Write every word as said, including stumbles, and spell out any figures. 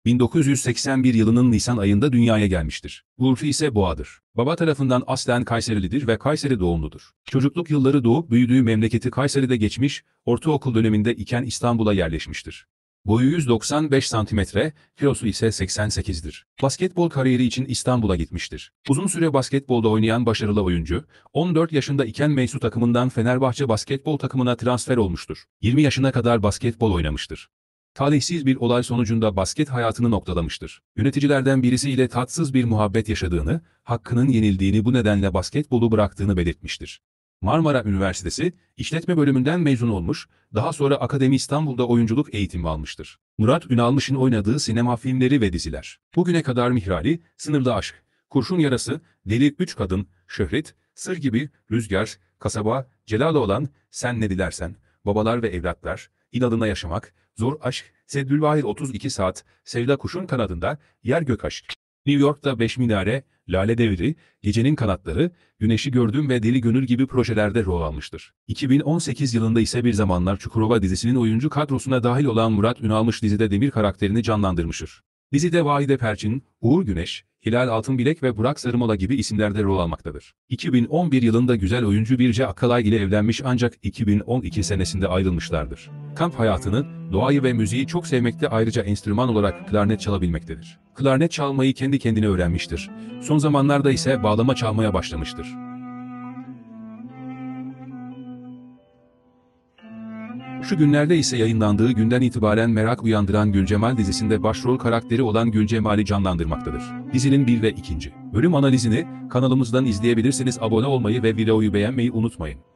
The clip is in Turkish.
bin dokuz yüz seksen bir yılının Nisan ayında dünyaya gelmiştir. Burcu ise Boğa'dır. Baba tarafından aslen Kayserilidir ve Kayseri doğumludur. Çocukluk yılları doğup büyüdüğü memleketi Kayseri'de geçmiş, ortaokul döneminde iken İstanbul'a yerleşmiştir. Boyu yüz doksan beş santimetre, kilosu ise seksen sekizdir. Basketbol kariyeri için İstanbul'a gitmiştir. Uzun süre basketbolda oynayan başarılı oyuncu, on dört yaşında iken Meysu takımından Fenerbahçe basketbol takımına transfer olmuştur. yirmi yaşına kadar basketbol oynamıştır. Talihsiz bir olay sonucunda basket hayatını noktalamıştır. Yöneticilerden birisiyle tatsız bir muhabbet yaşadığını, hakkının yenildiğini bu nedenle basketbolu bıraktığını belirtmiştir. Marmara Üniversitesi, İşletme Bölümünden mezun olmuş, daha sonra Akademi İstanbul'da oyunculuk eğitimi almıştır. Murat Ünalmış'ın oynadığı sinema filmleri ve diziler. Bugüne kadar Mihrali, Sınırlı Aşk, Kurşun Yarası, Deli Üç Kadın, Şöhret, Sır Gibi, Rüzgar, Kasaba, Celaloğlan, Sen Ne Dilersen, Babalar ve Evlatlar, İnadına Yaşamak, Zor Aşk, Seddülvahir otuz iki Saat, Sevda Kuşun Kanadında, Yer Gök Aşk. New York'ta Beş Minare, Lale Devri, Gecenin Kanatları, Güneşi Gördüm ve Deli Gönül gibi projelerde rol almıştır. iki bin on sekiz yılında ise Bir Zamanlar Çukurova dizisinin oyuncu kadrosuna dahil olan Murat Ünalmış dizide Demir karakterini canlandırmıştır. Dizide Vahide Perçin, Uğur Güneş, Hilal Altınbilek ve Burak Sarımola gibi isimlerde rol almaktadır. iki bin on bir yılında güzel oyuncu Birce Akkalay ile evlenmiş ancak iki bin on iki senesinde ayrılmışlardır. Kamp hayatını, doğayı ve müziği çok sevmekte, ayrıca enstrüman olarak klarnet çalabilmektedir. Klarnet çalmayı kendi kendine öğrenmiştir. Son zamanlarda ise bağlama çalmaya başlamıştır. Şu günlerde ise yayınlandığı günden itibaren merak uyandıran Gülcemal dizisinde başrol karakteri olan Gülcemal'i canlandırmaktadır. Dizinin bir ve ikinci bölüm analizini kanalımızdan izleyebilirsiniz. Abone olmayı ve videoyu beğenmeyi unutmayın.